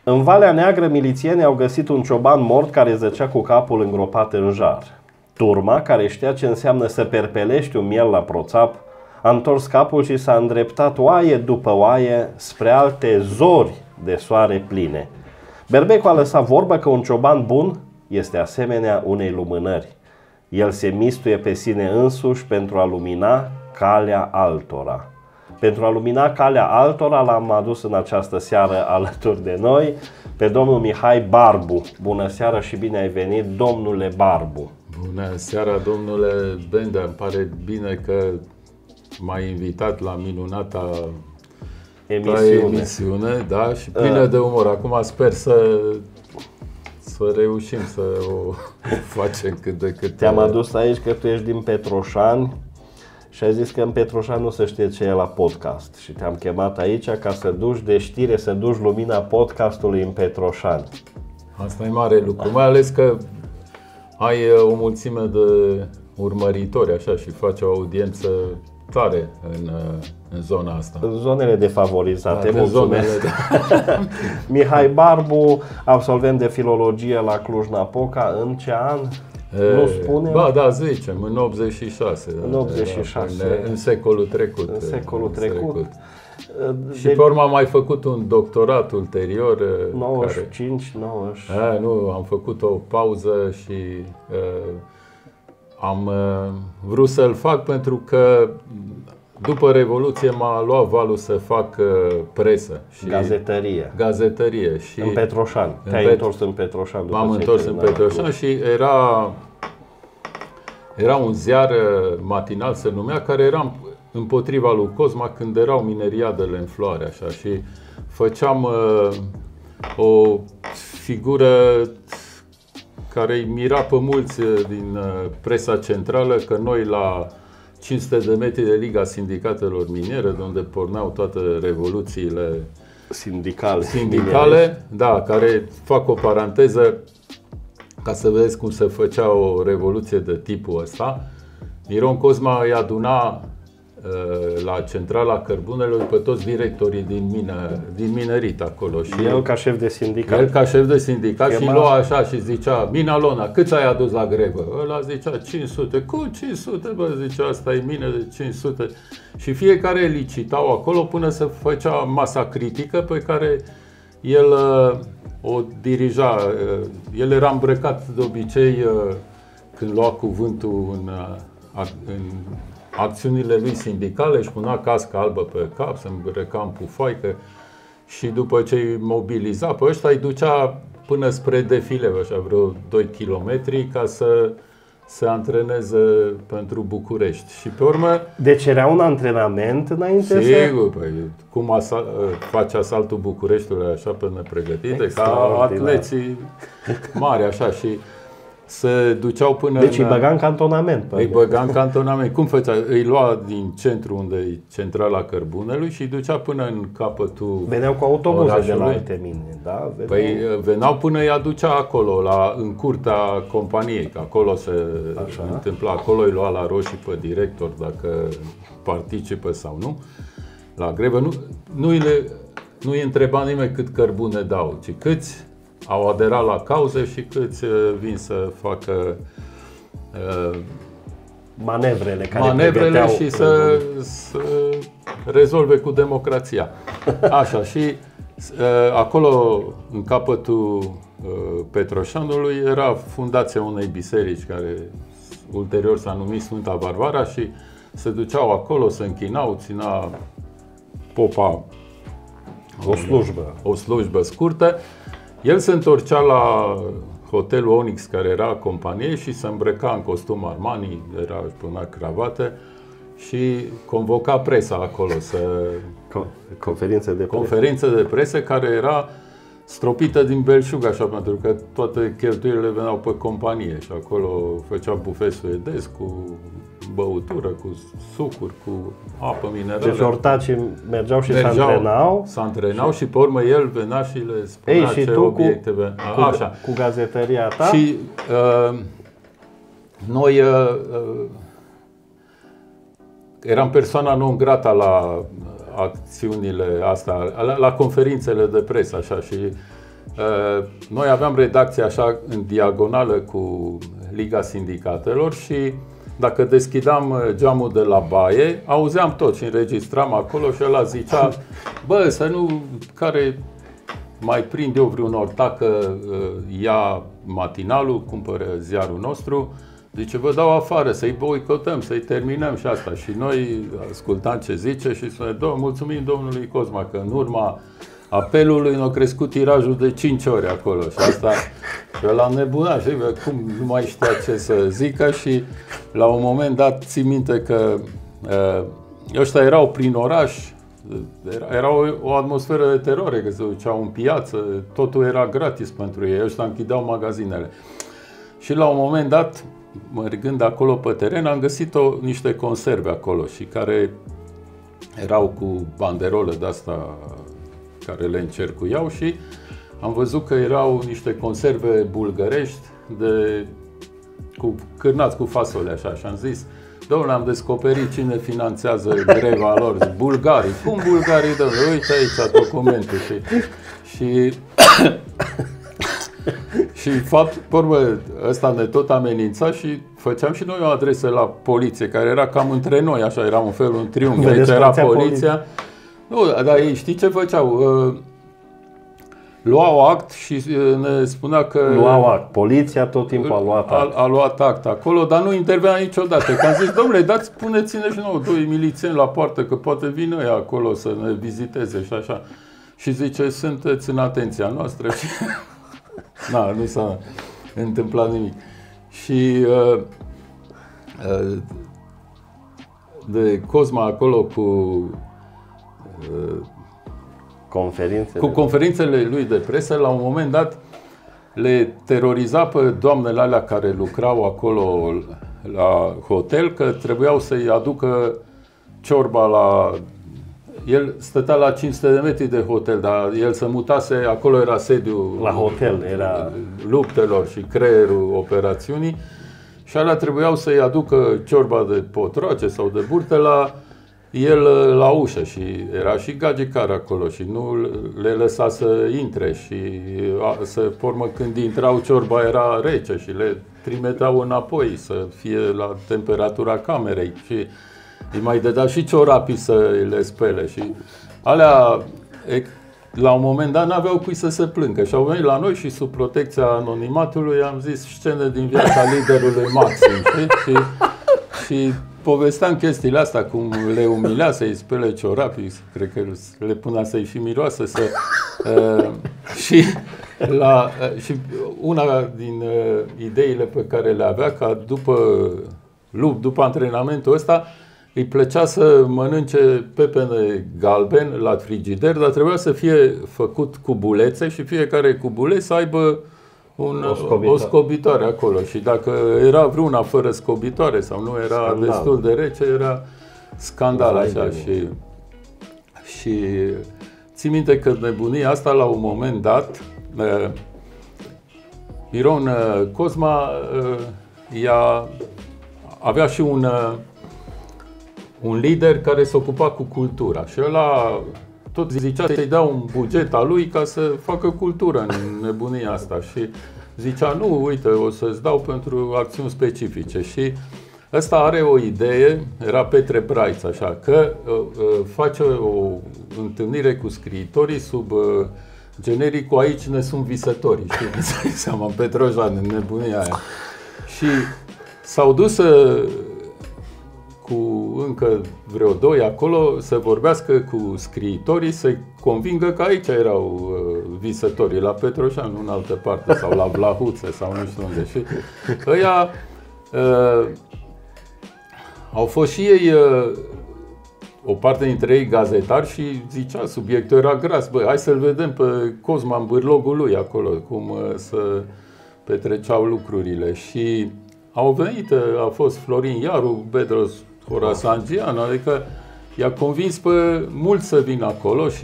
În Valea Neagră, milițienii au găsit un cioban mort care zăcea cu capul îngropat în jar. Turma, care știa ce înseamnă să perpelești un miel la proțap, a întors capul și s-a îndreptat oaie după oaie spre alte zori de soare pline. Berbecu a lăsat vorba că un cioban bun este asemenea unei lumânări. El se mistuie pe sine însuși pentru a lumina calea altora. Pentru a lumina calea altora l-am adus în această seară alături de noi pe domnul Mihai Barbu. Bună seara și bine ai venit, domnule Barbu. Bună seara, domnule Bendea. Îmi pare bine că m-ai invitat la minunata emisiune, da, și plină de umor. Acum sper să reușim să o facem cât de cât. Te-am adus aici că tu ești din Petroșani și ai zis că în Petroșani nu se știe ce e la podcast. Și te-am chemat aici ca să duci de știre, să duci lumina podcastului în Petroșani. Asta e mare lucru, mai ales că ai o mulțime de urmăritori așa și faci o audiență tare în zona asta. În zonele defavorizate, mulțumesc. Da. Mihai Barbu, absolvent de filologie la Cluj-Napoca, în ce an? Nu spune? Ba, da, zicem, în 86. În 86. În secolul trecut. În secolul trecut. Și pe urmă am mai făcut un doctorat ulterior. 95, 90. Nu, am făcut o pauză și am vrut să-l fac pentru că după Revoluție m-a luat valul să fac presă și gazetărie și în Petroșani. Te-ai întors în Petroșani. M-am întors în Petroșani și era un ziar matinal, se numea, care era împotriva lui Cosma când erau mineriadele în floare așa, și făceam o figură care îi mira pe mulți din presa centrală că noi la 500 de metri de Liga Sindicatelor Miniere, de unde porneau toate revoluțiile sindicale, da, care fac o paranteză ca să vedeți cum se făcea o revoluție de tipul ăsta. Miron Cosma îi aduna la centrala cărbunelor pe toți directorii din minerit acolo. Și el ca șef de sindicat. El ca șef de sindicat și lua așa și zicea: Minalona, câți ai adus la grevă? Ăla zicea 500. Cu 500, bă, zicea, asta e mine de 500. Și fiecare licitau acolo până să făcea masa critică pe care el o dirija. El era îmbrăcat de obicei când lua cuvântul în acțiunile lui sindicale, își punea casca albă pe cap, se îmbrăca în pufoaică și după ce îi mobiliza pe ăștia, îi ducea până spre defile, așa vreo 2 kilometri, ca să se antreneze pentru București. Și pe urmă... Deci era un antrenament înainte? Sigur, păi, cum face asaltul Bucureștiului așa pe nepregătite, ca atleții mari așa, și se duceau până deci îi băga în cantonament. Îi băga în cantonament. Cum făcea? Îi lua din centru, unde e centrala cărbunelui, și îi ducea până în capătul. Veneau cu autobuze de la alte mine, da? Păi veneau până îi aducea acolo, în curtea companiei, că acolo se întâmpla. Acolo îi lua la roșii pe director dacă participă sau nu la grevă. Nu îi întreba nimeni cât cărbune dau, ci câți au aderat la cauză și câți vin să facă manevrele și să rezolve cu democrația. Așa, și acolo, în capătul Petroșanului, era fundația unei biserici care ulterior s-a numit Sfânta Varvara și se duceau acolo, se închinau, ținea popa o slujbă scurtă. El se întorcea la hotelul Onyx, care era companie, și se îmbrăca în costum Armani, își punea cravată și convoca presa acolo conferințe de presă, care era stropită din belșug, așa, pentru că toate cheltuielile veneau pe companie și acolo făcea bufet suedez cu băutură, cu sucuri, cu apă minerală. Deci ortacii mergeau și se antrenau. Și pe urmă el venea și le spunea ce obiecte venea. Cu gazetăria ta? Și noi eram persoana non grata la acțiunile astea, la conferințele de presă, așa, și noi aveam redacția așa în diagonală cu Liga Sindicatelor și dacă deschideam geamul de la baie, auzeam tot și înregistram acolo și ăla zicea: bă, să nu, care mai prind eu vreun ortacă, ia Matinalul, cumpără ziarul nostru, zice, vă dau afară, să-i boicotăm, să-i terminăm și asta. Și noi ascultam ce zice și spune, mulțumim domnului Cosma că în urma apelului n-a crescut tirajul de 5 ori acolo și asta l-a nebunat, știi? Cum nu mai știa ce să zică și la un moment dat țin minte că ăștia erau prin oraș, era o atmosferă de teroare, că se duceau în piață, totul era gratis pentru ei, ăștia închideau magazinele. Și la un moment dat, mergând acolo pe teren, am găsit niște conserve acolo și care erau cu banderolă de-asta care le încercuiau și am văzut că erau niște conserve bulgărești cârnați cu fasole așa și am zis, domnule, am descoperit cine finanțează greva lor, bulgarii. Cum bulgarii, domnule? Uite aici documentul și fapt, pormă, ăsta ne tot amenința și făceam și noi o adresă la poliție, care era cam între noi, așa, era un fel, un triunghi, aici era poliția. Nu, dar ei știi ce făceau? Luau act și ne spunea că... Luau act. Poliția tot timpul a luat act. A luat act acolo, dar nu intervenea niciodată. Că am zis, domnule, dați, puneți-ne și nouă 2 milițieni la poartă, că poate vin ei acolo să ne viziteze și așa. Și zice, sunteți în atenția noastră și... nu s-a întâmplat nimic. Și de Cosma acolo cu conferințele lui de presă, la un moment dat le teroriza pe doamnele alea care lucrau acolo la hotel că trebuiau să-i aducă ciorba la... El stătea la 500 de metri de hotel, dar el se mutase, acolo era sediul la hotel, era luptelor și creierul operațiunii și alea trebuiau să-i aducă ciorba de potroace sau de burtă la el la ușă și era și gagicar acolo și nu le lăsa să intre și să formă când intrau ciorba era rece și le trimiteau înapoi să fie la temperatura camerei și îi mai dădea și ciorapii să le spele și alea la un moment dat n-aveau cui să se plângă și au venit la noi și sub protecția anonimatului am zis scene din viața liderului Maxim și povesteam chestiile astea, cum le umilea să-i spele ciorapii, cred că le punea să-i și miroasă și una din ideile pe care le avea, ca după antrenamentul ăsta, îi plăcea să mănânce pepene galben la frigider, dar trebuia să fie făcut cubulețe și fiecare cubuleț să aibă o scobitoare acolo și dacă era vreuna fără scobitoare sau nu era destul de rece, era scandal așa și țin minte că nebunia asta la un moment dat Miron Cosma avea și un lider care se ocupa cu cultura și ăla tot zicea să-i dea un buget al lui ca să facă cultură în nebunia asta și zicea, nu, uite, o să-ți dau pentru acțiuni specifice și ăsta are o idee, era Petre Braiț, așa, că face o întâlnire cu scriitorii sub genericul aici ne sunt visătorii, știi, seama, în Petrojan, în nebunia aia. Și s-au dus cu încă vreo 2 acolo să vorbească cu scriitorii, să-i convingă că aici erau visătorii, la Petroșan, nu în altă parte, sau la Vlahuțe, sau nu știu unde. Și ăia au fost și ei, o parte dintre ei gazetari și zicea, subiectul era gras, băi, hai să-l vedem pe Cosma în bârlogul lui acolo, cum să petreceau lucrurile. Și au venit, a fost Florin Iaru, Bedros Horasangian, adică i-a convins pe mulți să vină acolo și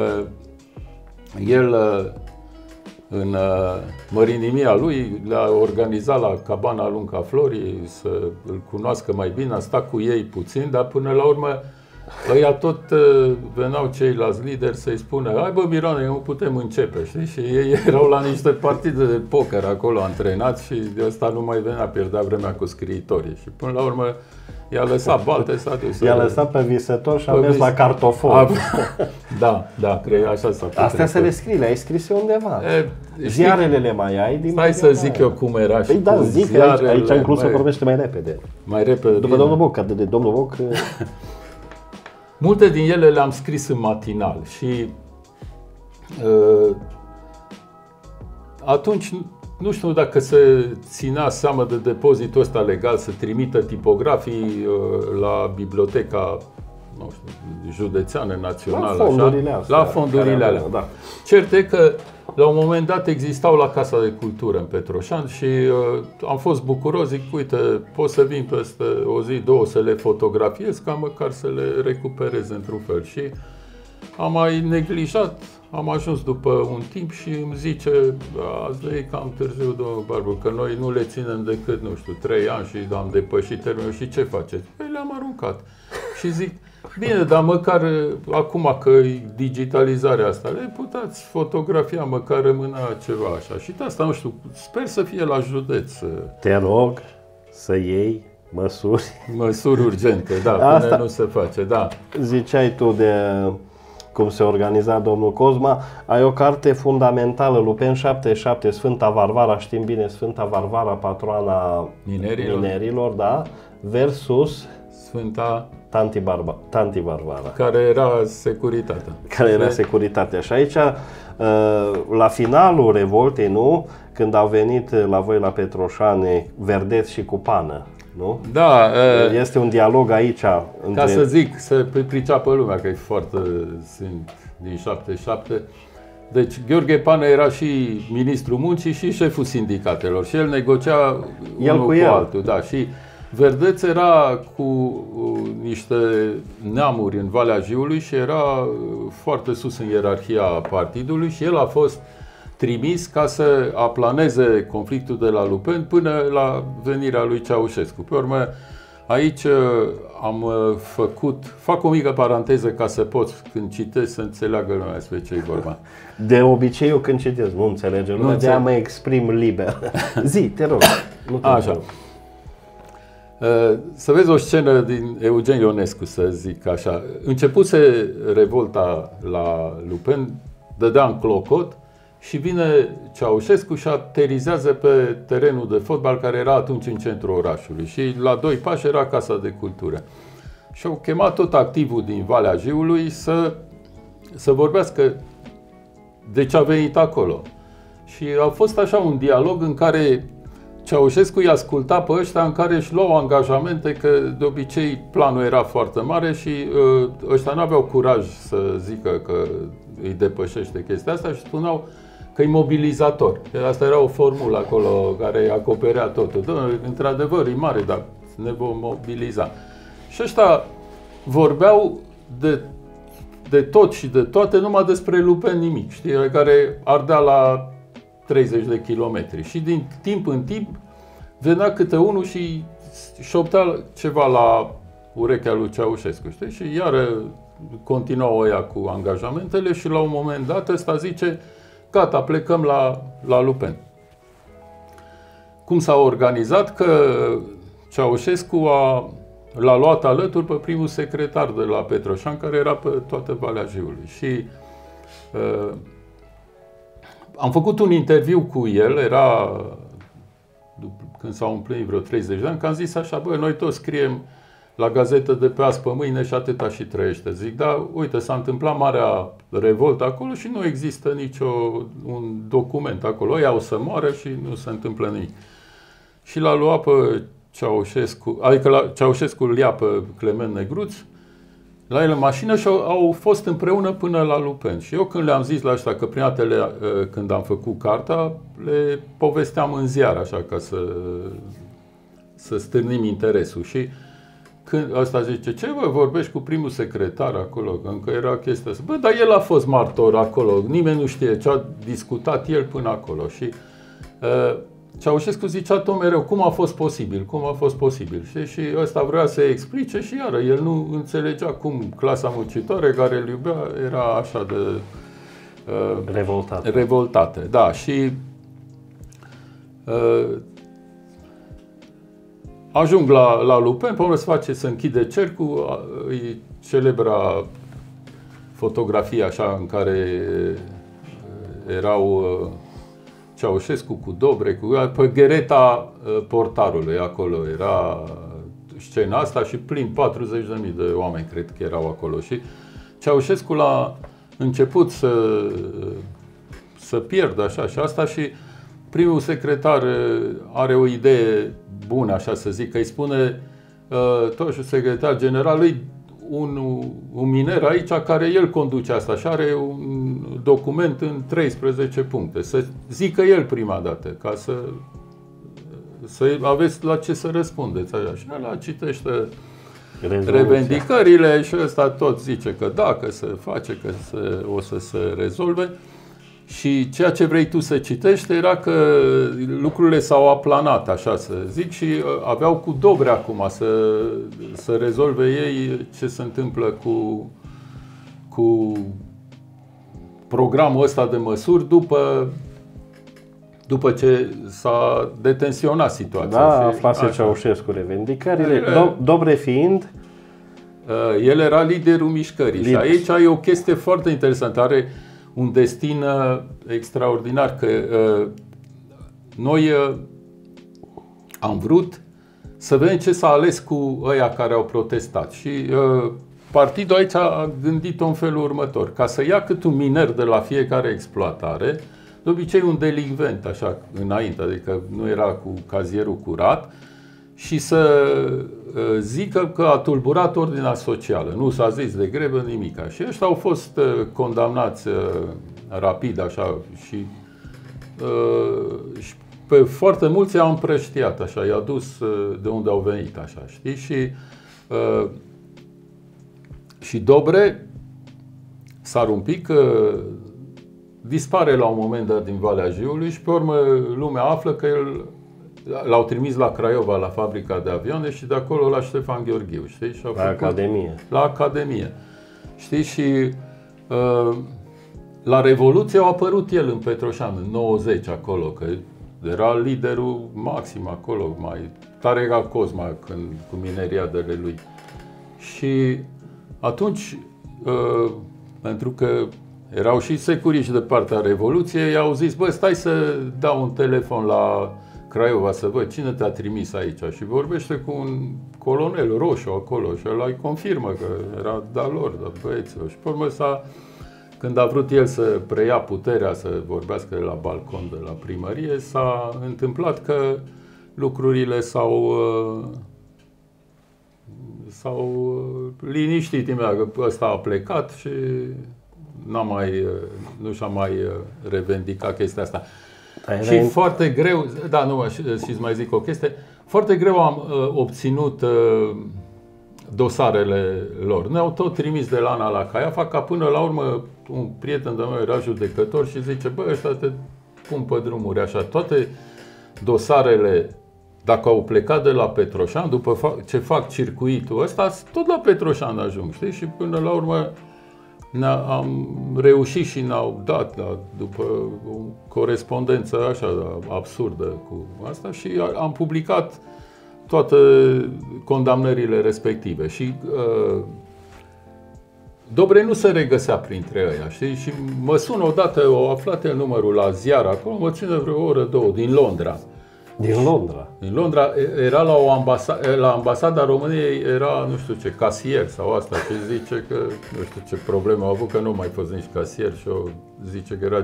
el în mărinimia lui le-a organizat la cabana Lunca Florii să îl cunoască mai bine, a stat cu ei puțin, dar până la urmă ăia tot veneau ceilalți lideri să-i spună: hai bă Mirone, nu putem începe, știi? Și ei erau la niște partide de poker acolo antrenați și de ăsta nu mai venea, pierdea vremea cu scriitorii. Și până la urmă i-a lăsat balte, s-a dus. I-a lăsat pe visător și a mers la cartofor. Da, cred, așa s-a făcut. Astea să le scrii, le-ai scrise undeva. Ziarele le mai ai din... Stai să zic eu cum era și da, zic, aici inclus se vorbește mai repede. Mai repede. După domnul Boc, că de domnul Boc... Multe din ele le-am scris în matinal și atunci nu știu dacă se ținea seama de depozitul ăsta legal să trimită tipografii la biblioteca, nu știu, județeană, națională, la fondurile alea. Da. Cert e că la un moment dat existau la Casa de Cultură în Petroșani și am fost bucuros, zic, uite, pot să vin peste o zi, două să le fotografiez ca măcar să le recuperez într-un fel. Și am mai neglijat, am ajuns după un timp și îmi zice: ați venit cam târziu, domnul Barbu, că noi nu le ținem decât, nu știu, 3 ani și am depășit termenul și ce faceți? Păi le-am aruncat. Și zic: bine, dar măcar acum că e digitalizarea asta, le puteți fotografia, măcar rămână ceva așa. Și de asta, nu știu, sper să fie la județ. Te rog să iei măsuri. Măsuri urgente, da, până nu se face, da. Ziceai tu de cum se organiza domnul Cosma, ai o carte fundamentală, Lupen 77, Sfânta Varvara, știm bine, Sfânta Varvara, patroana minerilor, da, versus Sfânta Tanti Varvara. Care era securitatea. Care era securitatea. Și aici, la finalul revoltei, nu? Când au venit la voi la Petroșani Verdeț și Cupană, nu? Da. Este un dialog aici. Ca să zic, să priceapă lumea, că e foarte, sunt din 77. Deci Gheorghe Pană era și ministrul muncii și șeful sindicatelor și el negocia unul cu altul. Da, și Verdeț era cu niște neamuri în Valea Jiului și era foarte sus în ierarhia partidului și el a fost trimis ca să aplaneze conflictul de la Lupen până la venirea lui Ceaușescu. Pe urmă, aici fac o mică paranteză ca să poți, când citesc, să înțeleagă lumea despre ce e vorba. De obicei eu când citesc nu înțelege lumea, de-aia mă exprim liber. Zi, te rog. Așa. Să vezi o scenă din Eugen Ionescu, să zic așa. Începuse revolta la Lupen, dădea în clocot și vine Ceaușescu și aterizează pe terenul de fotbal care era atunci în centrul orașului și la 2 pași era Casa de Cultură. Și au chemat tot activul din Valea Jiului să vorbească de ce a venit acolo. Și a fost așa un dialog în care Ceaușescu îi asculta pe ăștia, în care își luau angajamente, că de obicei planul era foarte mare și ăștia n-aveau curaj să zică că îi depășește chestia asta și spuneau că e mobilizator. Asta era o formulă acolo care acoperea totul. Într-adevăr, e mare, dar ne vom mobiliza. Și ăștia vorbeau de tot și de toate, numai despre Lupen nimic, știi, care ardea la 30 de kilometri. Și din timp în timp venea câte unul și șoptea ceva la urechea lui Ceaușescu, știi? Și iară continuau ăia cu angajamentele și la un moment dat ăsta zice: gata, plecăm la Lupen. Cum s-a organizat? Că Ceaușescu l-a luat alături pe primul secretar de la Petroșani, care era pe toată Valea Jiului. Și am făcut un interviu cu el, era când s-au împlinit vreo 30 de ani, că am zis așa: băi, noi toți scriem la gazetă de pe azi pe mâine și atâta și trăiește. Zic, da, uite, s-a întâmplat marea revoltă acolo și nu există un document acolo. Ăia o să moară și nu se întâmplă nimic. Și l-a luat pe Ceaușescu, adică Ceaușescu îl ia pe Clement Negruț la el în mașină și au fost împreună până la Lupen. Și eu când le-am zis la ăștia că prima dată când am făcut carta, le povesteam în ziar, așa, ca să stârnim interesul. Și când ăsta zice: ce bă, vorbești cu primul secretar acolo, că încă era chestia asta. Bă, dar el a fost martor acolo, nimeni nu știe ce a discutat el până acolo. Și Ceaușescu zicea tot mereu, cum a fost posibil, cum a fost posibil. Și ăsta vrea să explice și iară, el nu înțelegea cum clasa muncitoare care îl iubea era așa de revoltată. Da, și ajung la Lupen, pe urmă se închide cercul, e celebra fotografie așa în care erau Ceaușescu cu Dobre, pe ghereta portarului, acolo era scena asta și plin 40.000 de oameni cred că erau acolo. Și Ceaușescu la început să pierdă așa și asta și primul secretar are o idee bună, așa să zic, că îi spune totuși secretar generalului un miner aici care el conduce asta și are un document în 13 puncte. Să zică el prima dată, ca să aveți la ce să răspundeți. Așa. Și ăla citește revendicările și ăsta tot zice că da, că se face, că o să se rezolve. Și ceea ce vrei tu să citești era că lucrurile s-au aplanat, așa să zic, și aveau cu Dobre acum să rezolve ei ce se întâmplă cu programul ăsta de măsuri după ce s-a detensionat situația. Da, aflase Ceaușescu revendicările, Dobre fiind... El era liderul mișcării și aici e o chestie foarte interesantă. Are un destin extraordinar, că noi am vrut să vedem ce s-a ales cu ăia care au protestat și partidul aici a gândit-o în felul următor: ca să ia cât un miner de la fiecare exploatare, de obicei un delinvent așa înainte, adică nu era cu cazierul curat, și să zică că a tulburat ordinea socială. Nu s-a zis de grevă, nimica. Și ăștia au fost condamnați rapid așa și pe foarte mulți i-au împrăștiat așa, i-a dus de unde au venit așa, știi? Și Dobre s-ar un pic, dispare la un moment dat din Valea Jiului și pe urmă lumea află că el l-au trimis la Craiova, la fabrica de avioane, și de acolo la Ștefan Gheorghiu, știi? Și la Academie. La Academie. Știi? Și la Revoluție a apărut el în Petroșan, în 90 acolo, că era liderul maxim acolo, mai tare ca Cosma cu mineriadele lui. Și atunci, pentru că erau și securiști de partea Revoluției, i-au zis: bă, stai să dau un telefon la Craiova să văd cine te-a trimis aici. Și vorbește cu un colonel roșu acolo și ăla îi confirmă că era de-a lor, de băieților. Și pe urmă când a vrut el să preia puterea, să vorbească la balcon de la primărie, s-a întâmplat că lucrurile s-au liniștit imediat, că ăsta a plecat și nu și-a mai revendicat chestia asta. Și foarte greu, da, nu, și mai zic o chestie, foarte greu am obținut dosarele lor. Ne-au tot trimis de la Ana la Caiafa, ca până la urmă un prieten de meu era judecător și zice: bă, ăștia te pun pe drumuri așa. Toate dosarele, dacă au plecat de la Petroșan, după ce fac circuitul ăsta, tot la Petroșan ajung, știi? Și până la urmă am reușit și ne-au dat, după o corespondență așa absurdă cu asta, și am publicat toate condamnările respective. Și Dobre nu se regăsea printre ăia, știi? Și mă sună odată, o aflat el numărul la ziar acolo, mă ține vreo o oră, două, din Londra. Din Londra? Din Londra, era la ambasada României, era, nu știu ce, casier sau asta, și zice că, nu știu ce probleme au avut, că nu mai fost nici casier, și zice că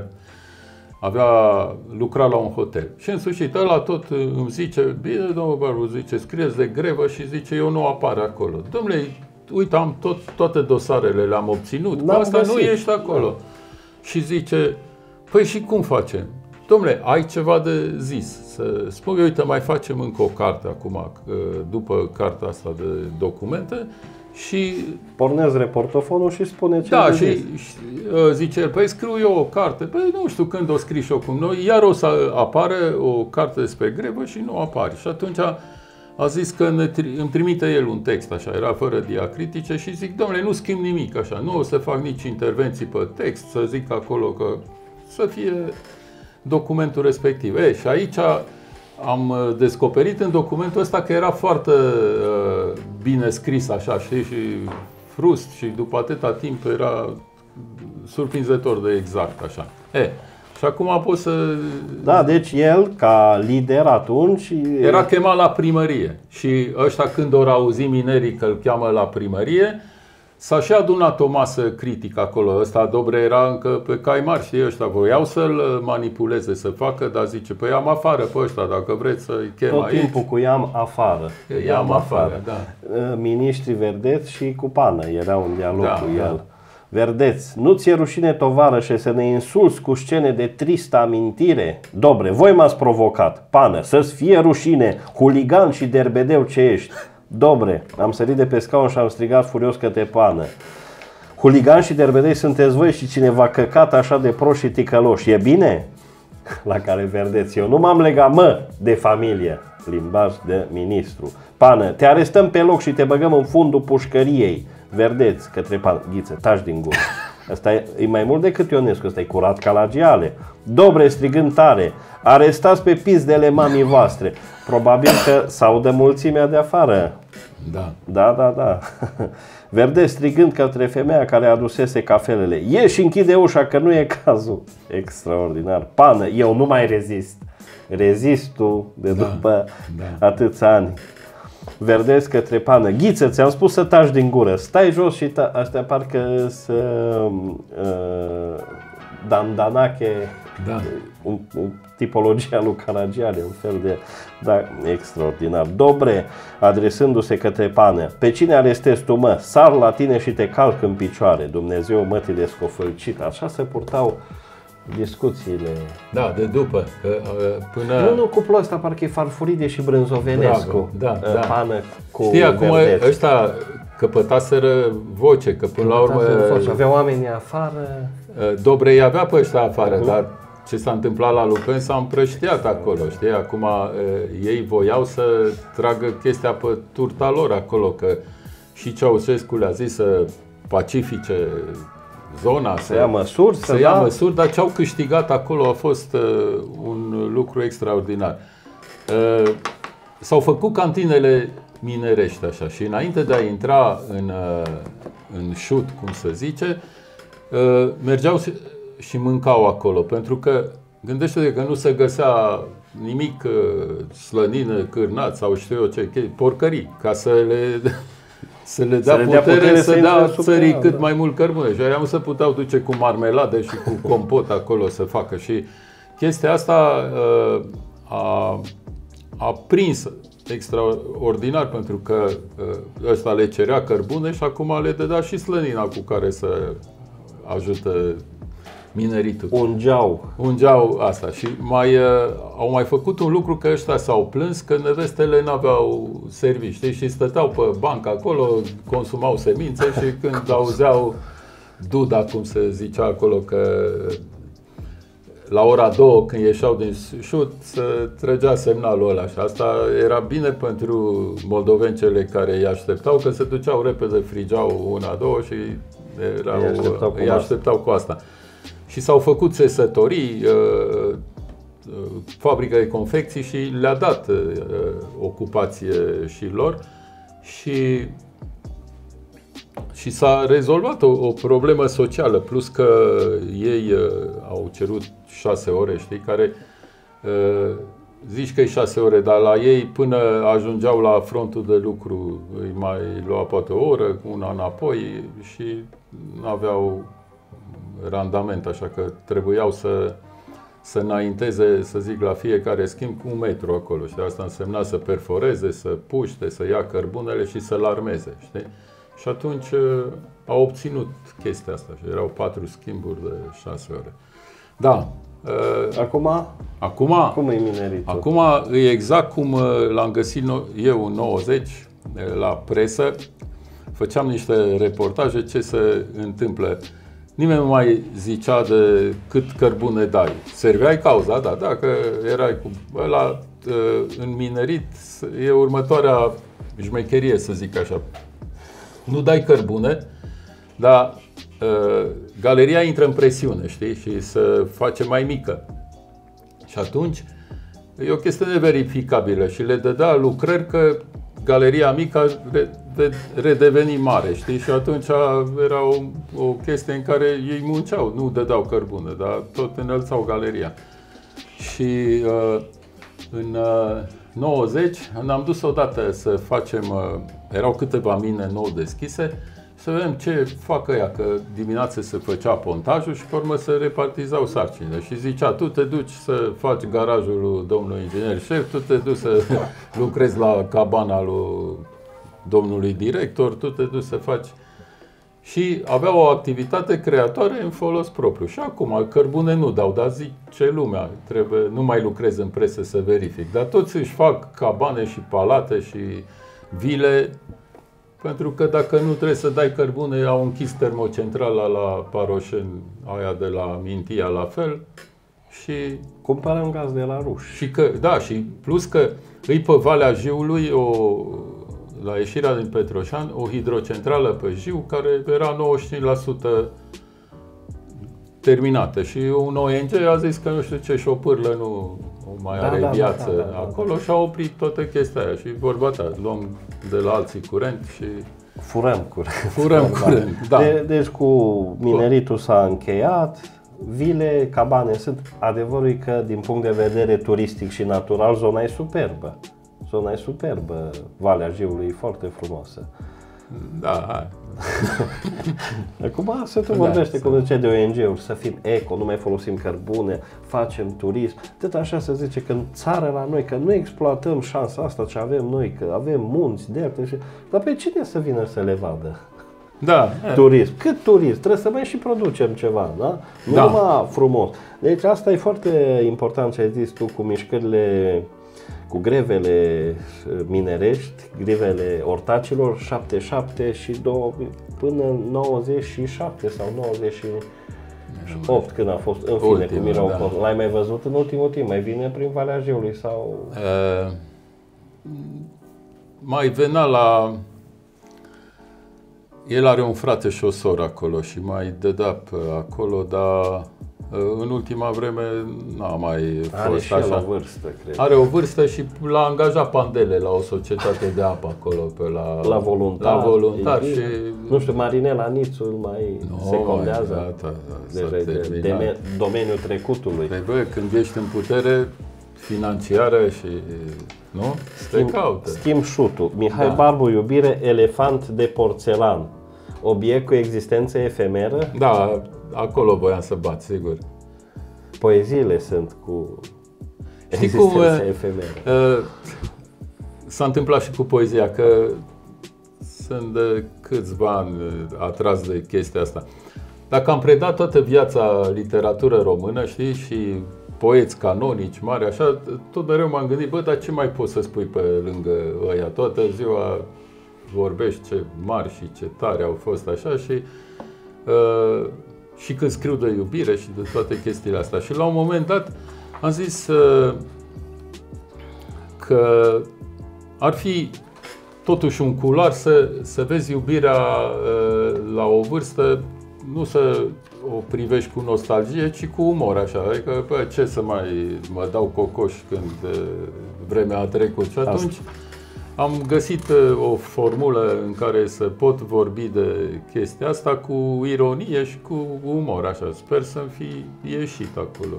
lucra la un hotel. Și în sfârșit, ăla tot îmi zice: bine, domnul Barbu, zice, scrieți de grevă, și zice, eu nu apar acolo. Dom'le, uite, am toate dosarele, le-am obținut, cu asta nu ești acolo. Și zice: păi și cum facem? Dom'le, ai ceva de zis? Să spun, uite, mai facem încă o carte acum, după cartea asta de documente, Și pornesc reportofonul și spune ce da, și zice el, păi scriu eu o carte. Păi nu știu când o scrii și eu cum noi, iar o să apară o carte despre grevă și nu apare. Și atunci a zis că îmi trimite el un text, așa, era fără diacritice și zic, domnule, nu schimb nimic, așa, nu o să fac nici intervenții pe text, să zic acolo că să fie documentul respectiv. Și aici am descoperit în documentul ăsta că era foarte bine scris, așa, și frust și după atâta timp era surprinzător de exact, așa. Și acum pot să... Da, deci el, ca lider atunci... Era chemat la primărie și ăștia când ori auzi minerii că îl cheamă la primărie, s-a și adunat o masă critică acolo. Ăsta Dobre era încă pe cai mari și ăștia voiau să-l manipuleze, să facă, dar zice, păi am afară pe ăștia, dacă vreți să-i chem tot aici. Tot timpul cu i-am afară. I-am afară, da. Miniștrii Verdeț și cu Pană era un dialog cu el. Verdeț, nu ți-e rușine, tovarășe, să ne insulți cu scene de tristă amintire? Dobre, voi m-ați provocat. Pană, să-ți fie rușine, huligan și derbedeu ce ești. Dobre, am sărit de pe scaun și am strigat furios către Pană. Huligan și derbedei sunteți voi și cineva căcat așa de proști și ticăloși. E bine? La care Verdeț, eu nu m-am legat, de familie. Limbaj de ministru. Pană, te arestăm pe loc și te băgăm în fundul pușcăriei. Verdeț, către Pană. Ghiță, taci din gură. Asta e mai mult decât Ionescu, ăsta e curat ca la giale. Dobre, strigând tare, arestați pe pizdele mamii voastre. Probabil că s-audă mulțimea de afară. Da. Da. Verdeț, strigând către femeia care adusese cafelele. Ieși și închide ușa că nu e cazul. Extraordinar. Pană, eu nu mai rezist. Rezist tu de după atâția ani. Verdeț către Pană. Ghiță, ți-am spus să taci din gură. Stai jos și astea parcă să Dandanache, tipologia lui Caragiale, un fel de... Da, extraordinar. Dobre, adresându-se către Pană. Pe cine arestezi tu, mă? Sar la tine și te calc în picioare. Dumnezeu mătile scofălcit. Așa se purtau discuțiile. Da, de după. Până... Nu, cuplul ăsta parcă e Farfuridie și Brânzovenescu. Pană cu știi, acum Verdeț. ăștia căpătaseră voce, că până la urmă... Aveau oamenii afară. Dobre avea pe ăștia afară, dar ce s-a întâmplat la Lupen s-a împrăștiat acolo, știi? Acum ei voiau să tragă chestia pe turta lor acolo, că și Ceaușescu le-a zis să pacifice zona, să ia măsuri, dar ce au câștigat acolo a fost un lucru extraordinar. S-au făcut cantinele minerești așa și înainte de a intra în șut, cum se zice, mergeau și mâncau acolo, pentru că gândește-te că nu se găsea nimic, slănină, cârnat sau știu eu ce, porcării, ca să le dea putere să dea țării cât mai mult cărbune. Și aia nu se puteau duce cu marmelade și cu compot acolo să facă. Și chestia asta a prins extraordinar, pentru că ăsta le cerea cărbune și acum le dădea și slănina cu care să ajută mineritul. Ungeau asta. Și au mai făcut un lucru, că ăștia s-au plâns că nevestele n-aveau servici, știi? Și stăteau pe bancă acolo, consumau semințe și când auzeau duda, cum se zicea acolo, că la ora 2 când ieșeau din șut se trăgea semnalul ăla și asta era bine pentru moldovencele care îi așteptau, că se duceau repede, frigeau una, două și îi așteptau cu asta. Și s-au făcut țesătorii, fabrica de confecții și le-a dat ocupație și lor și s-a rezolvat o problemă socială, plus că ei au cerut 6 ore, știi, care zici că e 6 ore, dar la ei până ajungeau la frontul de lucru îi mai lua poate o oră, una înapoi și nu aveau randament, așa că trebuiau să înainteze, să zic, la fiecare schimb cu 1 metru acolo. Și asta însemna să perforeze, să puște, să ia cărbunele și să-l armeze, știi? Și atunci au obținut chestia asta și erau 4 schimburi de 6 ore. Da. Acum? Cum e mineritul? Acum e exact cum l-am găsit eu în 90 la presă. făceam niște reportaje ce se întâmplă. Nimeni nu mai zicea de cât cărbune dai. Serveai cauza, da, dacă erai cu ăla în minerit, e următoarea șmecherie, să zic așa. Nu dai cărbune, dar galeria intră în presiune, știi, și se face mai mică. Și atunci e o chestie verificabilă și le dădea lucrări că galeria mică redeveni mare, știi? Și atunci era o chestie în care ei munceau, nu dădeau cărbune, dar tot înălțau galeria. Și în 90 ne-am dus odată să facem, erau câteva mine nou deschise, să vedem ce fac ăia, că dimineața se făcea pontajul și pe urmă se repartizau sarcinile. Și zicea, tu te duci să faci garajul lui domnului inginer șef, tu te duci să lucrezi la cabana lui domnului director, tu te duci să faci... Și avea o activitate creatoare în folos propriu. Și acum, cărbune nu dau, dar zic ce lumea, trebuie, nu mai lucrez în presă să verific. Dar toți își fac cabane și palate și vile, pentru că dacă nu trebuie să dai cărbune, au închis termocentrala la Paroșeni, aia de la Mintia la fel. Și cumpărăm gaz de la ruși. Și că, da, și plus că îi pe Valea Jiului, la ieșirea din Petroșani, o hidrocentrală pe Jiu, care era 95% terminată. Și un ONG a zis că nu știu ce șopârlă nu mai are viață acolo și a oprit toată chestia aia. Și vorba ta, luăm de la alții curent și... Furăm curent. Furăm curent, da. Deci cu mineritul s-a încheiat, vile, cabane sunt. Adevărul e că din punct de vedere turistic și natural zona e superbă. Zona e superbă, Valea Jiului e foarte frumoasă. Da, hai. Acum se tot vorbește, cum zice, de ONG-uri, să fim eco, nu mai folosim cărbune, facem turism. Tot așa se zice că în țară la noi, că nu exploatăm șansa asta ce avem noi, că avem munți, depte, dar pe cine să vină să le vadă? Da. Turism. Cât turism? Trebuie să mai și producem ceva, da? Nu numai frumos. Deci asta e foarte important ce ai zis tu cu mișcările, cu grevele minerești, grevele ortacilor, 77 și 2, până în 97 sau 98 când a fost, în fine, cu Mirau Cont. L-ai mai văzut în ultimul timp? Mai vine prin Valea Jiului sau... Mai venea la... El are un frate și o soră acolo și mai dădea pe acolo, dar în ultima vreme n-a mai fost așa. Are o vârstă, cred. Are o vârstă și l-a angajat Pandele la o societate de apă acolo, pe la voluntar. La voluntar și... Nu știu, Marinela Nițu îl mai secundează. De domeniul trecutului. Bă, când ești în putere financiară și... Nu? Te caută. Schimb șutul. Mihai Barbu, iubire, elefant de porțelan. Obiect cu existență efemeră? Da, acolo voiam să bat, sigur. Poeziile sunt cu existență efemeră. S-a întâmplat și cu poezia, că sunt de câțiva ani atras de chestia asta. Dacă am predat toată viața literatură română, știi, și poeți canonici mari, așa, tot mereu m-am gândit, bă, dar ce mai poți să spui pe lângă ăia? Toată ziua vorbești ce mari și ce tari au fost așa și când scriu de iubire și de toate chestiile astea. Și la un moment dat am zis că ar fi totuși un culoar să vezi iubirea la o vârstă, nu să o privești cu nostalgie, ci cu umor, așa. Adică, bă, ce să mai mă dau cocoș când vremea a trecut. Și atunci am găsit o formulă în care să pot vorbi de chestia asta cu ironie și cu umor, așa. Sper să-mi fi ieșit acolo,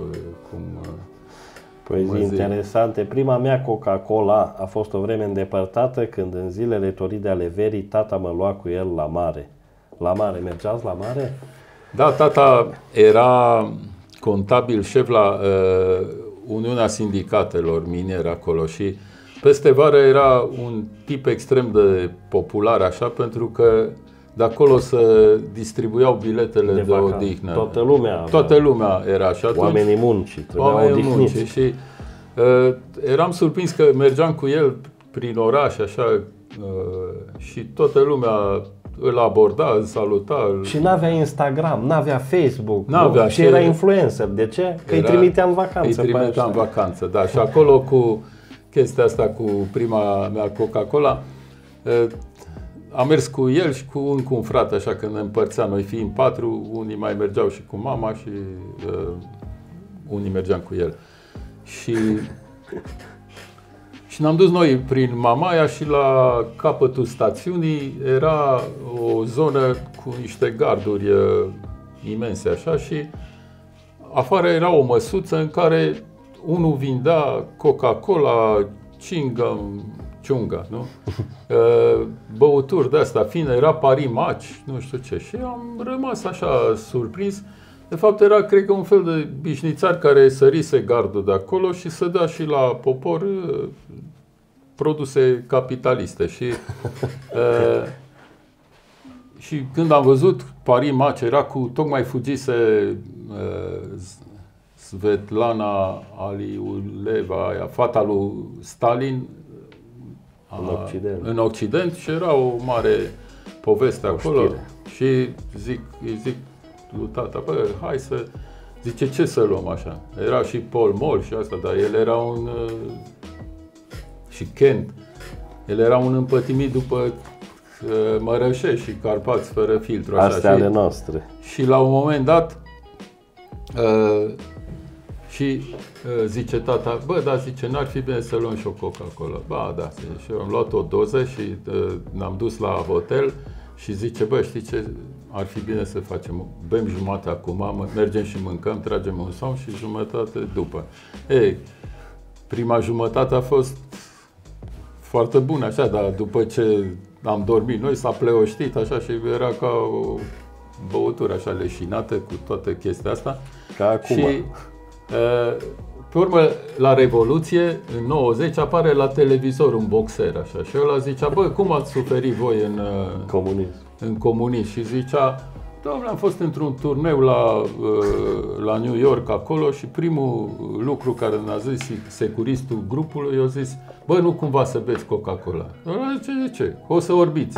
Poezii interesante. Prima mea Coca-Cola a fost o vreme îndepărtată când în zilele toride ale verii tata mă lua cu el la mare. La mare, mergeați la mare? Da, tata era contabil șef la Uniunea Sindicatelor Miniere acolo și peste vară era un tip extrem de popular așa, pentru că de acolo se distribuiau biletele de odihnă. Toată lumea era așa. Oamenii muncii trebuiau odihniți. Și eram surprins că mergeam cu el prin oraș așa și toată lumea îl aborda, îl saluta. Și n-avea Instagram, n-avea Facebook, n-avea, și era influencer. De ce? Că îi trimitea în vacanță. Îi trimitea în vacanță, da. Și acolo cu chestia asta, cu prima mea Coca-Cola, am mers cu el și cu încă un frate, așa că ne împărțeam, noi fiind 4, unii mai mergeau și cu mama și unii mergeam cu el. Și ne-am dus noi prin Mamaia și la capătul stațiunii era o zonă cu niște garduri imense așa și afară era o măsuță în care unul vindea Coca-Cola, ciunga, nu? Băuturi de-astea fine, era parimaci, nu știu ce. Și am rămas așa surprins. De fapt era, cred că, un fel de bișnițar care sărise gardul de acolo și să dea și la popor produse capitaliste. Și când am văzut parimaci, era cu, tocmai fugise Svetlana Aliuleva, aia, fata lui Stalin, în Occident și era o mare poveste acolo. Și îi zic lui tata, bă, hai să... Zice, ce să luăm așa? Era și Pol Mol și asta, dar el era un... și Kent. El era un împătimit după Mărășești și Carpați fără filtru. Așa, astea ale noastre. Și la un moment dat zice tata, bă, dar zice, n-ar fi bine să luăm și o Coca-Cola. Ba, da, și eu am luat o doză și ne-am dus la hotel și zice, bă, știi ce, ar fi bine să facem, bem jumătate acum, mergem și mâncăm, tragem un somn și jumătate după. Ei, prima jumătate a fost foarte bună, așa, dar după ce am dormit noi, s-a pleoștit, așa, și era ca o băutură așa leșinată cu toată chestia asta. Ca acum. Și, pe urmă, la Revoluție, în 90, apare la televizor un boxer, așa, și ăla zicea, bă, cum ați suferit voi în comunism? Și zicea, doamne, am fost într-un turneu la New York acolo și primul lucru care ne-a zis securistul grupului, i-a zis, bă, nu cumva să beți Coca-Cola. Ce? O să orbiți.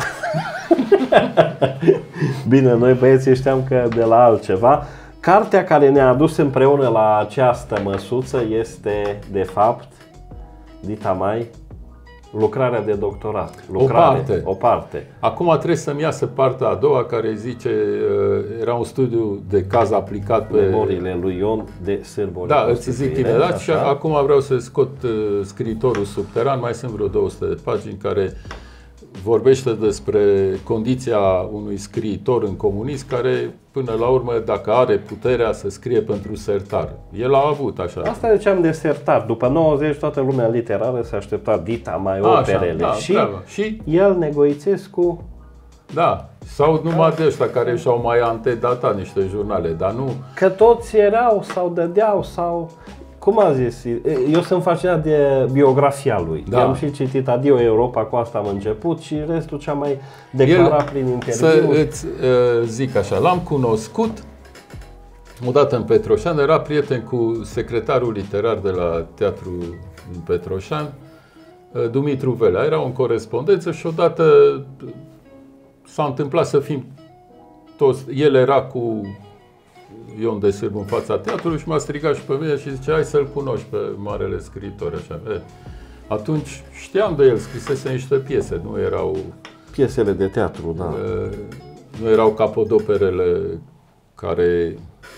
Bine, noi băieții știam că de la altceva. Cartea care ne-a adus împreună la această măsuță este, de fapt, dita mai, lucrarea de doctorat. O parte. Acum trebuie să-mi iasă partea a doua, care zice, era un studiu de caz aplicat pe... Memoriile lui Ion de Sârborii. Da, îți zic imediat și acum vreau să scot scriitorul subteran, mai sunt vreo 200 de pagini care vorbește despre condiția unui scriitor în comunism care, până la urmă, dacă are puterea să scrie pentru sertar. El a avut așa. Asta ziceam de sertar. După 90, toată lumea literară s-a așteptat dita mai operele. Așa, da, și el, Negoițescu... Da, sau numai de ăștia care și-au mai antedatat niște jurnale, dar nu... Că toți erau sau dădeau sau... Cum a zis? Eu sunt fascinat de biografia lui. Da. Am și citit Adio Europa, cu asta am început și restul ce-a mai declarat prin interviu. Să îți zic așa, l-am cunoscut odată în Petroșan, era prieten cu secretarul literar de la Teatru în Petroșan, Dumitru Velea. Era în corespondență și odată s-a întâmplat să fim toți, el era cu Ion de Sârbu în fața teatrului și m-a strigat și pe mine și zice, hai să-l cunoști pe marele scriitor. Așa. Atunci știam de el, scrisese niște piese, nu erau... Piesele de teatru, da. Nu erau capodoperele care...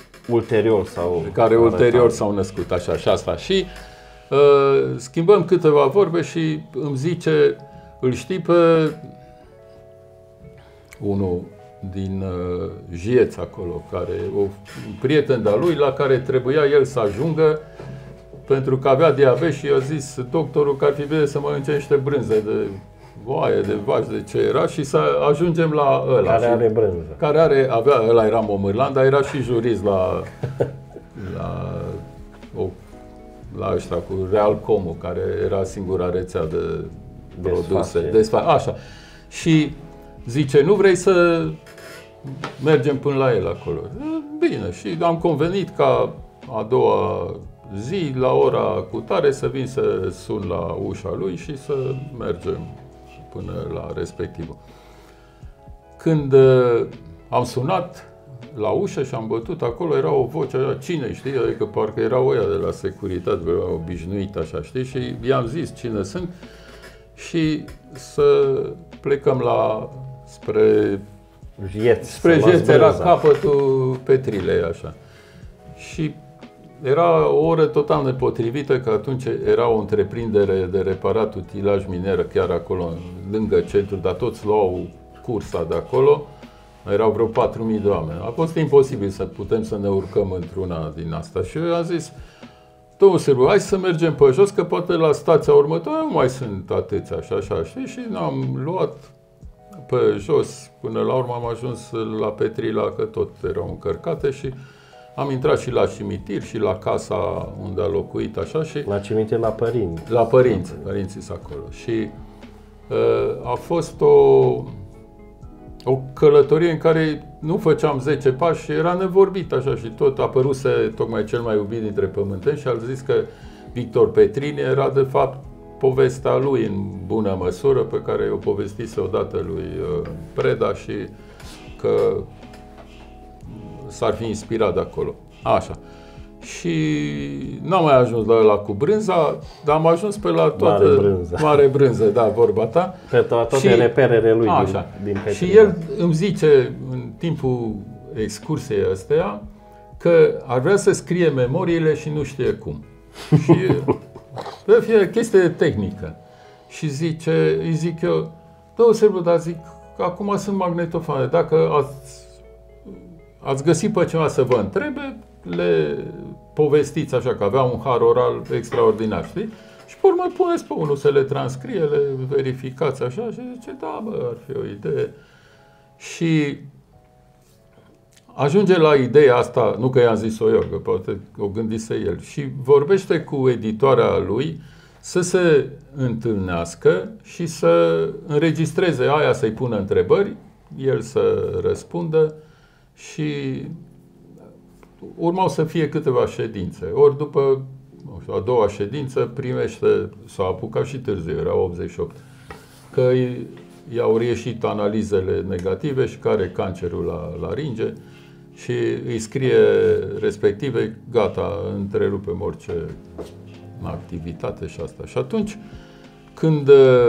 ulterior s-au născut, așa și asta. Și schimbăm câteva vorbe și îmi zice, îl știi pe unul din Jieț acolo, un prieten de-a lui la care trebuia el să ajungă pentru că avea diabet și i-a zis doctorul că ar fi bine să mănânce niște brânze de oaie, de vaci, de ce era și să ajungem la ăla. Care are brânză. Ăla era Momârlan, dar era și jurist la ăștia cu Realcomu, care era singura rețea de produse. Așa. Și zice, nu vrei să mergem până la el acolo? Bine, și am convenit ca a doua zi, la ora cutare, să vin să sun la ușa lui și să mergem până la respectivul. când am sunat la ușă și am bătut, acolo era o voce așa, cine știi, adică parcă erau ăia de la securitate, obișnuit așa, știi, și i-am zis cine sunt și să plecăm spre Jet, era capătul Petrilei, așa. Și era o oră total nepotrivită, că atunci era o întreprindere de reparat utilaj miner chiar acolo, lângă centru, dar toți luau cursa de acolo. Erau vreo 4.000 de oameni. A fost imposibil să putem să ne urcăm într-una din asta. Și eu am zis, domnul Sârbu, hai să mergem pe jos, că poate la stația următoare nu mai sunt atâția, așa, știi? Și ne-am luat pe jos, până la urmă am ajuns la Petrila, că tot erau încărcate și am intrat și la cimitir și la casa unde a locuit, așa, și... La cimitir la părinți. La părinții sunt acolo. Și a fost o călătorie în care nu făceam 10 pași și era nevorbit așa și tot apăruse tocmai cel mai iubit dintre pământeni și a zis că Victor Petrini era de fapt povestea lui în bună măsură pe care o povestise odată lui Preda și că s-ar fi inspirat de acolo. Așa. Și n-am mai ajuns la ăla cu brânza, dar am ajuns pe la toată... Mare brânză, da, vorba ta. Pe toate reperele lui din Petrini. Și el îmi zice în timpul excursiei astea că ar vrea să scrie memoriile și nu știe cum. Și fie chestie tehnică. Și îi zic eu, domnul Sârbu, dar zic, acum sunt magnetofane, dacă ați găsit pe cineva să vă întrebe, le povestiți așa, că avea un har oral extraordinar, știi? Și pe urmă puneți pe unul să le transcrie, le verificați așa și zice, da, bă, ar fi o idee. Și ajunge la ideea asta, nu că i-am zis-o eu, că poate o gândise el, și vorbește cu editoarea lui să se întâlnească și să înregistreze aia, să-i pună întrebări, el să răspundă și urmau să fie câteva ședințe. Ori după, nu știu, a doua ședință primește, s-a apucat și târziu, era 88, că i-au reieșit analizele negative și care cancerul la laringe și îi scrie respective, gata, întrerupem orice activitate și asta. Și atunci, când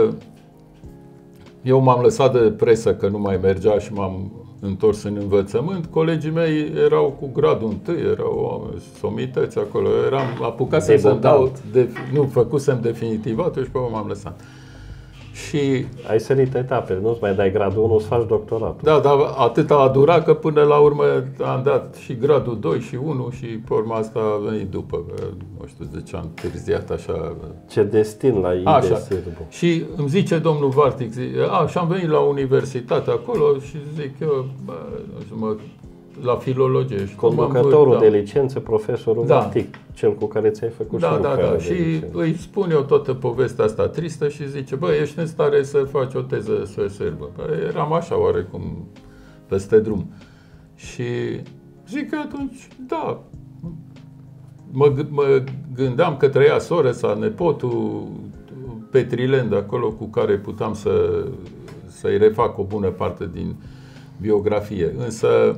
eu m-am lăsat de presă că nu mai mergea și m-am întors în învățământ, colegii mei erau cu gradul 1, erau somități acolo, eram apucasem să dau, nu, făcusem definitivatul și pe urmă m-am lăsat. Și ai sărit etape, nu-ți mai dai gradul 1, să faci doctoratul. Da, dar atâta a durat că până la urmă am dat și gradul 2 și 1 și pe urma asta a venit după, nu știu, 10 ani întârziat așa. Ce destin la așa. Și îmi zice domnul Vartic, și am venit la universitate acolo și zic eu, la filologie. Și conducătorul de licență, profesorul Vartic, cel cu care ți-ai făcut și da. Și îi spun eu toată povestea asta tristă și zice, bă, ești în stare să faci o teză SOS-erbă. Eram așa oarecum peste drum. Și zic că atunci, da, mă gândeam că trăia sora sa, nepotul Petrilend acolo cu care puteam să-i refac o bună parte din biografie. Însă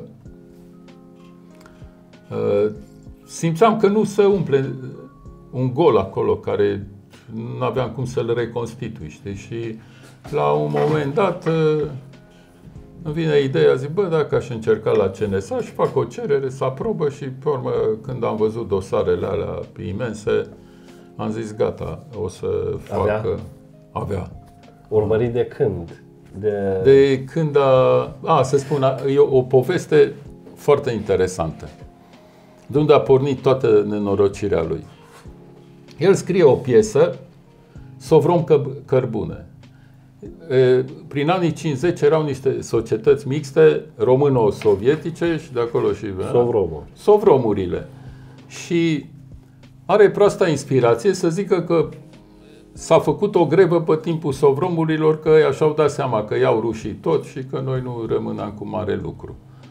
simțeam că nu se umple un gol acolo care nu aveam cum să-l reconstitui, știi? Și la un moment dat îmi vine ideea, zic, bă, dacă aș încerca la CNSA și fac o cerere, să aprobă și pe urmă, când am văzut dosarele alea imense, am zis, gata, o să fac... Avea. Urmărit de când? De când să spun, e o poveste foarte interesantă. De unde a pornit toată nenorocirea lui. El scrie o piesă, Sovrom Cărbune. Prin anii 50 erau niște societăți mixte româno-sovietice și de acolo și Sovromurile. Și are proasta inspirație să zică că s-a făcut o grevă pe timpul Sovromurilor, că ei și-au dat seama că iau rușii tot și că noi nu rămâneam cu mare lucru.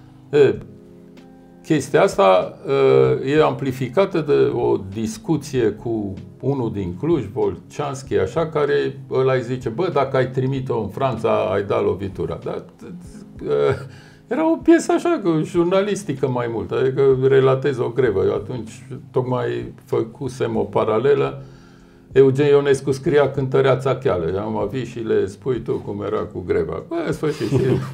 Chestia asta e amplificată de o discuție cu unul din Cluj, Volcianski, așa, care ăla îi zice, bă, dacă ai trimite-o în Franța, ai dat lovitura. Dar era o piesă așa, jurnalistică mai mult, adică relatez o grevă. Eu atunci tocmai făcusem o paralelă. Eugen Ionescu scria Cântăreața Cheală. Am vii și le spui tu cum era cu greva. Bă, în sfârșit.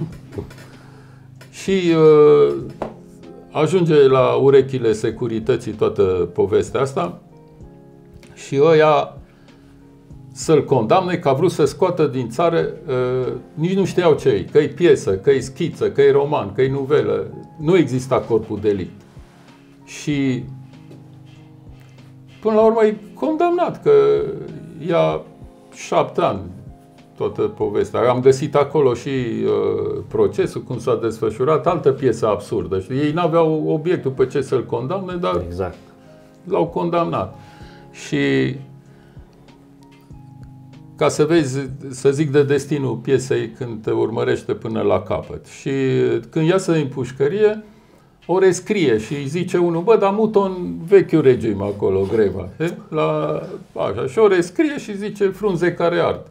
Și ajunge la urechile securității toată povestea asta și ăia să-l condamne că a vrut să scoată din țară, nici nu știau ce-i, că-i piesă, că-i schiță, că-i roman, că-i nuvelă. Nu exista corpul delict. Și până la urmă e condamnat, că ia 7 ani toată povestea. Am găsit acolo și procesul, cum s-a desfășurat, altă piesă absurdă. Știi? Ei n-aveau obiectul pe ce să-l condamne, dar exact. L-au condamnat. Și ca să vezi, să zic, de destinul piesei când te urmărește până la capăt. Și când iasă din pușcărie, o rescrie și îi zice unul, bă, dar mut-o în vechiul regim acolo, greva. Așa. Și o rescrie și zice frunze care ard.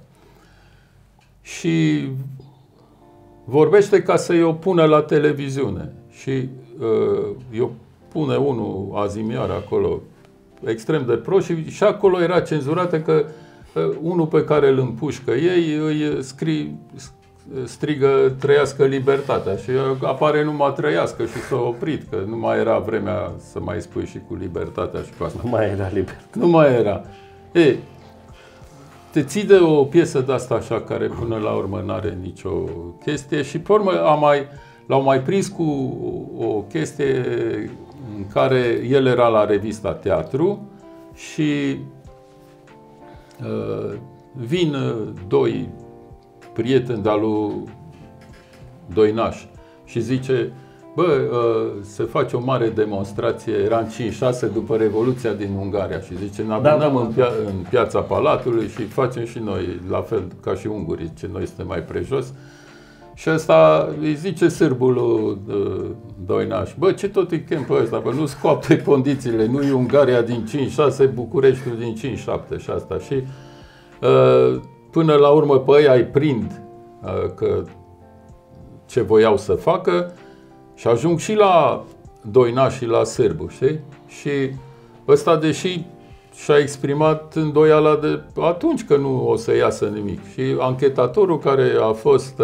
Și vorbește ca să-i o pună la televiziune. Și eu pune unul azimiar acolo, extrem de pro, și acolo era cenzurată că unul pe care îl împușcă ei îi strigă trăiască libertatea și apare numai trăiască și s-a oprit, că nu mai era vremea să mai spui și cu libertatea și cu asta. Nu mai era libertate. Nu mai era. Te ții de o piesă de asta așa care până la urmă n-are nicio chestie și pe urmă l-au mai prins cu o chestie în care el era la revista Teatru și vin doi prieteni de-al lui Doinaș și zice, bă, se face o mare demonstrație, era în 5-6 după Revoluția din Ungaria și zice, ne adunăm în piața Palatului și facem și noi, la fel ca și ungurii, ce noi suntem mai prejos. Și ăsta îi zice sârbul lui Doinaș, bă, ce tot îi chem pe ăsta, bă, nu scoate condițiile, nu e Ungaria din 5-6, Bucureștiul din 5-7 și asta. Și până la urmă pe ăia îi prind că ce voiau să facă și ajung și la Doinaș și la sârbu, știi? Și ăsta, deși și-a exprimat îndoiala de atunci că nu o să iasă nimic. Și anchetatorul care a fost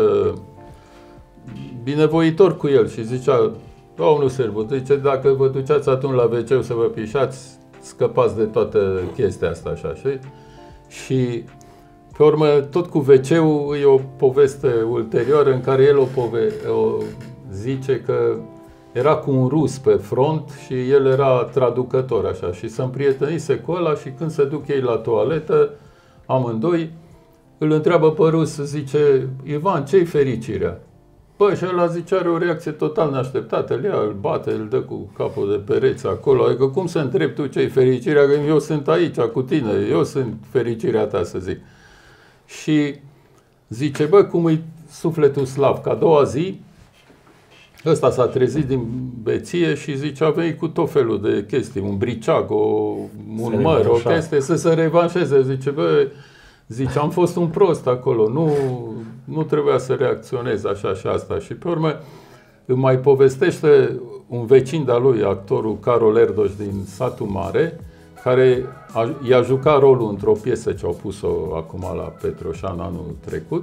binevoitor cu el și zicea, domnul sârbu, zice, dacă vă duceați atunci la wc să vă pișați, scăpați de toată chestia asta, așa, știi? Și pe urmă, tot cu WC-ul e o poveste ulterioară în care el o zice că era cu un rus pe front și el era traducător așa și se împrietenise cu ăla și când se duc ei la toaletă, amândoi, îl întreabă pe rus, zice, Ivan, ce-i fericirea? Bă, și ăla zice, are o reacție total neașteptată, îl ia, îl bate, îl dă cu capul de pereți acolo, adică cum să întrebi tu ce-i fericirea, că eu sunt aici cu tine, eu sunt fericirea ta, să zic. Și zice, bă, cum e sufletul slav, că a doua zi, ăsta s-a trezit din beție și zice, a venit cu tot felul de chestii, un briceag, un măr, o chestie, să se revanșeze. Zice, bă, zice, am fost un prost acolo, nu trebuia să reacționez așa și asta. Și pe urmă îmi mai povestește un vecin de-a lui, actorul Carol Erdoș din Satul Mare, care i-a jucat rolul într-o piesă ce au pus-o acum la Petroșan anul trecut.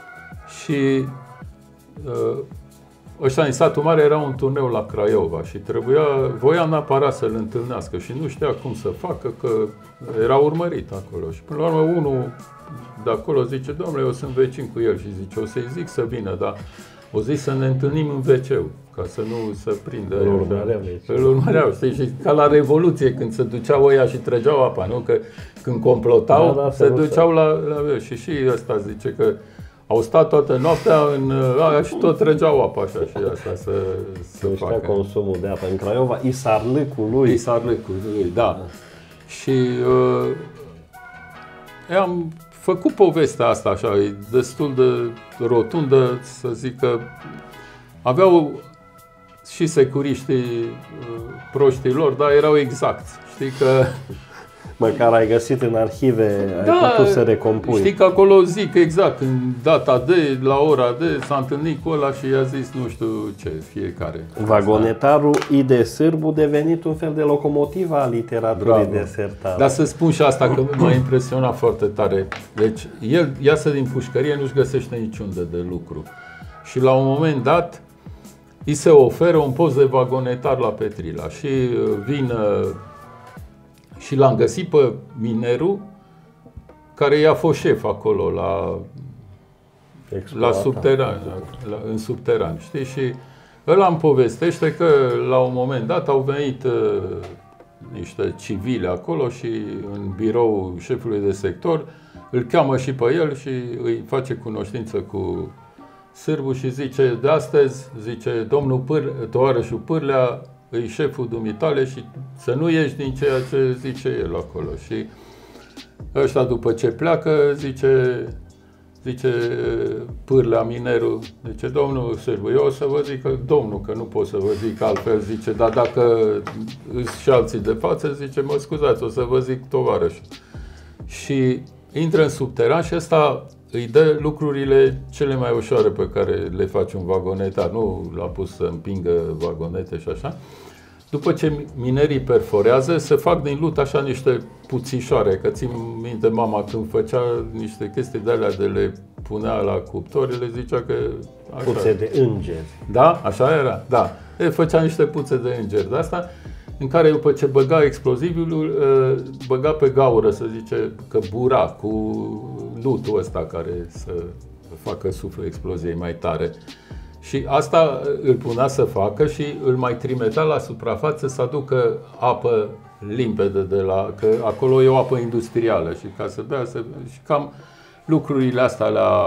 Și ăștia din Satul Mare era un turneu la Craiova și voia neapărat să-l întâlnească și nu știa cum să facă, că era urmărit acolo. Și până la urmă unul de acolo zice, domnule, eu sunt vecin cu el și zice, o să-i zic să vină, dar o zi să ne întâlnim în WC-ul, ca să nu se prindă. Îl urmăreau, știi? Și ca la Revoluție, când se duceau ăia și trăgeau apa, nu? Că când complotau, se duceau la și ăsta zice că au stat toată noaptea în aia și tot trăgeau apa așa și asta să facă. Consumul de apă în Craiova, Isarlâcul lui. Da. Și am făcut povestea asta așa, e destul de rotundă, să zic că aveau și securiștii proștii lor, dar erau exacti. Știi că Măcar ai găsit în arhive, ai putut să recompui. Știi că acolo zic exact, în data de, la ora de, s-a întâlnit cu ăla și i-a zis nu știu ce, fiecare. Vagonetarul I.D. Sârbu devenit un fel de locomotivă a literaturii desertare. Dar să spun și asta, că m-a impresionat foarte tare. Deci el iasă din pușcărie, nu-și găsește niciunde de lucru. Și la un moment dat îi se oferă un post de vagonetar la Petrila și vin și l-am găsit pe minerul care i-a fost șef acolo la subteran, în subteran, știi? Și ăla îmi povestește că la un moment dat au venit niște civili acolo și în birou șefului de sector îl cheamă și pe el și îi face cunoștință cu Sârbu și zice: de astăzi, zice, domnul tovarășul Pârlea îi șeful dumitale și să nu ieși din ceea ce zice el acolo. Și ăștia după ce pleacă, zice Pârlea, minerul, zice: domnul Sârbu, eu o să vă zic că domnul, că nu pot să vă zic altfel, zice, dar dacă îți și alții de față, zice, mă scuzați, o să vă zic tovarășul. Și intră în subteran și ăsta îi dă lucrurile cele mai ușoare pe care le face un vagonetar. Nu l-a pus să împingă vagonete și așa. După ce minerii perforează, se fac din lut așa niște puțișoare, că țin minte mama când făcea niște chestii de alea de le punea la cuptor, le zicea că așa. Puțe de îngeri. Da? Așa era? Da. Făcea niște puțe de îngeri de asta, în care după ce băga explozivul, băga pe gaură, să zice, că bura cu lutul ăsta care să facă suflul exploziei mai tare. Și asta îl punea să facă și îl mai trimitea la suprafață să aducă apă limpede că acolo e o apă industrială și ca să bea, și cam lucrurile astea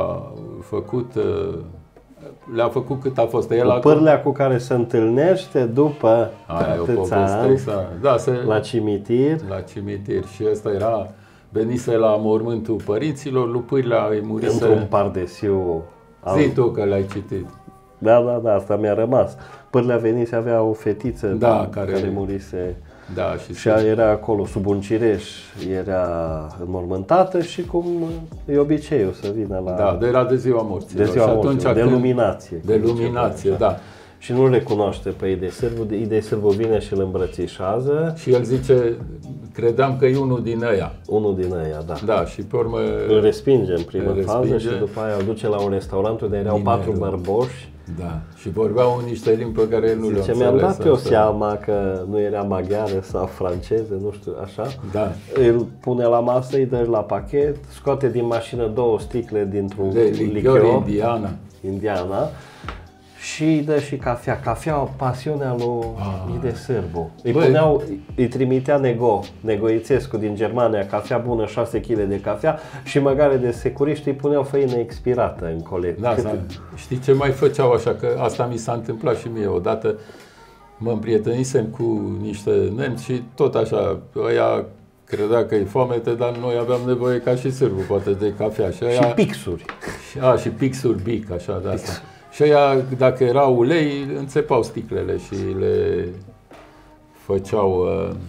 le-a făcut cât a fost el. Pârlea cu care se întâlnește după atâția ani la cimitir. La cimitir. Și ăsta venise la mormântul părinților, lui Pârlea îi murise. Într-un pardesiu. Zi tu că l-ai citit. Da, asta mi-a rămas. Pârlea venise, avea o fetiță care murise. Da, și era acolo, sub un cireș, era înmormântată și cum e obiceiul să vină la... Da, era de ziua morților. De ziua morților, de luminație. De luminație, da. Și nu recunoaște pe I.D. Sârbu, I.D. Sârbu vine și îl îmbrățișează. Și el zice, credeam că e unul din ăia. Unul din ăia, da. Da, și pe urmă... Îl respinge în prima fază și după aia îl duce la un restaurant unde erau 4 bărboși. Da, și vorbeau niște limbi pe care nu le-am înțeles. Mi-am dat eu seama că nu era maghiară sau franceză, nu știu, așa. Da. Îl pune la masă, îi dă la pachet, scoate din mașină 2 sticle dintr-un lichior Indiana și îi dă și cafea. Cafea, pasiunea lui I.D. Sârbu. Îi trimitea Negoițescu din Germania, cafea bună, 6 kg de cafea și măgare de securiști îi puneau făină expirată în colet. Da, știi ce mai făceau așa? Că asta mi s-a întâmplat și mie odată. Mă împrietenisem cu niște nemți și tot așa, ăia credea că e foamete, dar noi aveam nevoie ca și Sârbu, poate de cafea. Și pixuri. Și pixuri Bic, așa, de asta. Și aia, dacă era ulei, înțepau sticlele și le făceau...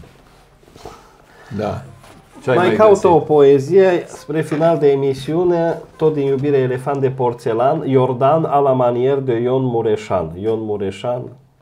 Da. Mai caută o poezie spre final de emisiune, tot din Iubire elefant de porțelan, Iordan a la manier de Ion Mureșan. Ion Mureșan?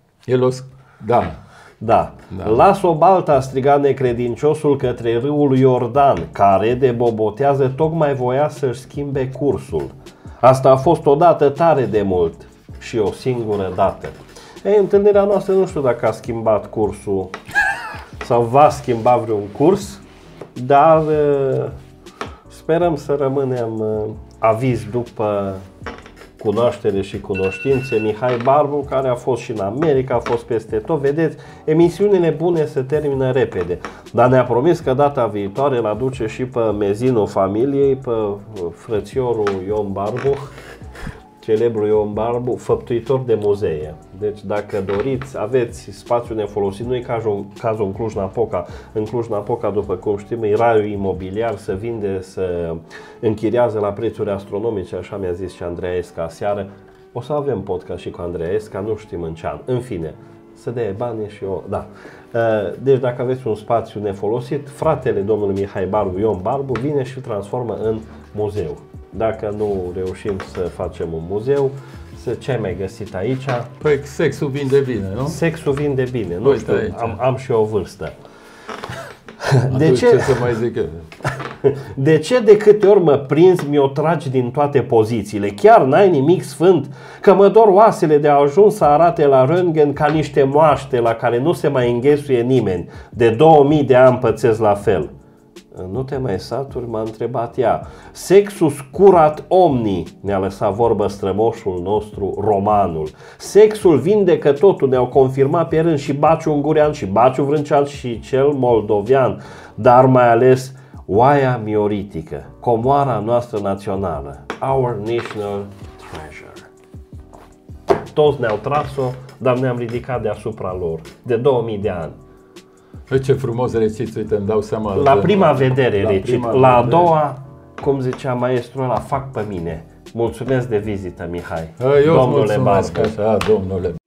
Da. Las o baltă, a strigat necredinciosul către râul Iordan, care de bobotează tocmai voia să-și schimbe cursul. Asta a fost odată tare de mult și o singură dată. Întâlnirea noastră nu știu dacă a schimbat cursul sau va schimba vreun curs, dar sperăm să rămânem avizi după cunoaștere și cunoștințe. Mihai Barbu, care a fost și în America, a fost peste tot. Vedeți, emisiunile bune se termină repede, dar ne-a promis că data viitoare îl aduce și pe mezinul familiei, pe frățiorul Ion Barbu, celebrul Ion Barbu, făptuitor de muzee. Deci dacă doriți, aveți spațiu nefolosit, nu e cazul în Cluj-Napoca. În Cluj-Napoca, după cum știm, e raiul imobiliar, se vinde, se închiriază la prețuri astronomice, așa mi-a zis și Andreea Esca aseară. O să avem podcast și cu Andreea Esca, nu știm în ce an. În fine, să dea bani și eu, da. Deci dacă aveți un spațiu nefolosit, fratele domnului Mihai Barbu, Ion Barbu, vine și îl transformă în muzeu. Dacă nu reușim să facem un muzeu, ce ai mai găsit aici? Păi sexul vinde bine, nu? Sexul vinde bine, nu știu, am și o vârstă. De ce să mai zic eu? De ce de câte ori mă prinzi, mi-o tragi din toate pozițiile? Chiar n-ai nimic sfânt? Că mă dor oasele de a ajuns să arate la röntgen ca niște moaște la care nu se mai înghesuie nimeni. De 2000 de ani pățesc la fel. Nu te mai saturi? M-a întrebat ea. Sexus curat omni, ne-a lăsat vorbă strămoșul nostru, romanul. Sexul vindecă totul, ne-au confirmat pe rând și Baciu Ungurean, și Baciu Vrâncean, și cel moldovean, dar mai ales oaia mioritică, comoara noastră națională, our national treasure. Toți ne-au tras-o, dar ne-am ridicat deasupra lor, de 2000 de ani. Ce frumos reciți, uite, îmi dau seama. La prima vedere recit, la a doua, cum zicea maestrul ăla, fac pe mine. Mulțumesc de vizită, Mihai. Eu îți mulțumesc așa, domnule.